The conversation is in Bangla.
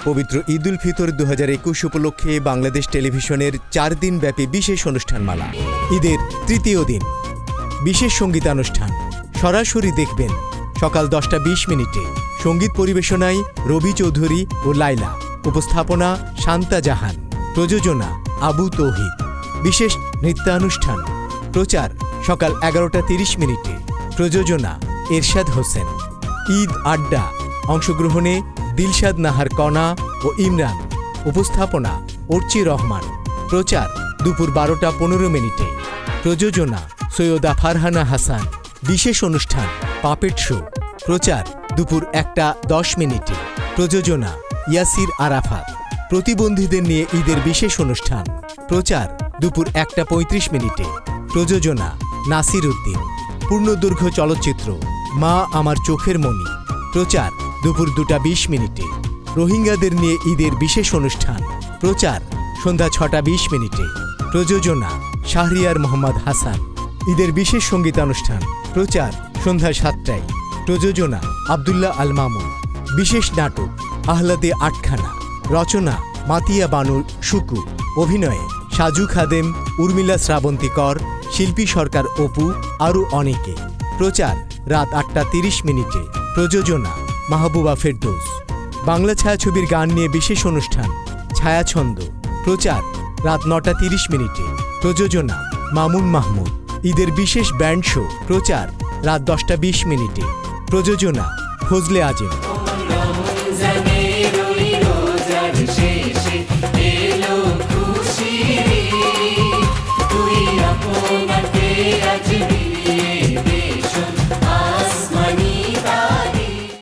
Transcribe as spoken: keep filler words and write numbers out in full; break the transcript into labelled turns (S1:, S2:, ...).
S1: পবিত্র ঈদ উল ফিতর দু হাজার একুশ উপলক্ষে বাংলাদেশ টেলিভিশনের চার দিন ব্যাপী বিশেষ অনুষ্ঠানমালা। ঈদের তৃতীয় দিন বিশেষ সঙ্গীতানুষ্ঠান সরাসরি দেখবেন সকাল দশটা বিশ মিনিটে। সঙ্গীত পরিবেশনায় রবি চৌধুরী ও লাইলা, উপস্থাপনা শান্তা জাহান, প্রযোজনা আবু তৌহিদ। বিশেষ নৃত্যানুষ্ঠান প্রচার সকাল এগারোটা তিরিশ মিনিটে, প্রযোজনা এরশাদ হোসেন। ঈদ আড্ডা অংশগ্রহণে দিলশাদ নাহার কণা ও ইমরান, উপস্থাপনা অর্চি রহমান। প্রচার দুপুর বারোটা পনেরো মিনিটে, প্রযোজনা সৈয়দা ফারহানা হাসান। বিশেষ অনুষ্ঠান পাপেট শো, প্রচার দুপুর একটা দশ মিনিটে, প্রযোজনা ইয়াসির আরাফাত। প্রতিবন্ধীদের নিয়ে ঈদের বিশেষ অনুষ্ঠান প্রচার দুপুর একটা পঁয়ত্রিশ মিনিটে, প্রযোজনা নাসির উদ্দিন। পূর্ণদৈর্ঘ্য চলচ্চিত্র মা আমার চোখের মণি, প্রচার দুপুর দুটা বিশ মিনিটে। রোহিঙ্গাদের নিয়ে ঈদের বিশেষ অনুষ্ঠান প্রচার সন্ধ্যা ছটা বিশ মিনিটে, প্রযোজনা শাহরিয়ার মোহাম্মদ হাসান। ঈদের বিশেষ সঙ্গীতানুষ্ঠান প্রচার সন্ধ্যা সাতটায়, প্রযোজনা আবদুল্লাহ আল মামুন। বিশেষ নাটক আহলাদে আটখানা, রচনা মাতিয়া বানু শুকু, অভিনয়ে সাজু খাদেম, উর্মিলা শ্রাবন্তী কর, শিল্পী সরকার অপু, আরও অনেকে। প্রচার রাত আটটা তিরিশ মিনিটে, প্রযোজনা মাহবুবা ফেরদৌস। বাংলা ছায়াছবির গান নিয়ে বিশেষ অনুষ্ঠান ছায়াছন্দ, প্রচার রাত নটা তিরিশ মিনিটে, প্রযোজনা মামুন মাহমুদ। ঈদের বিশেষ ব্যান্ড শো প্রচার রাত দশটা বিশ মিনিটে, প্রযোজনা ফজলে আজম।
S2: তুই আপনাকে আজ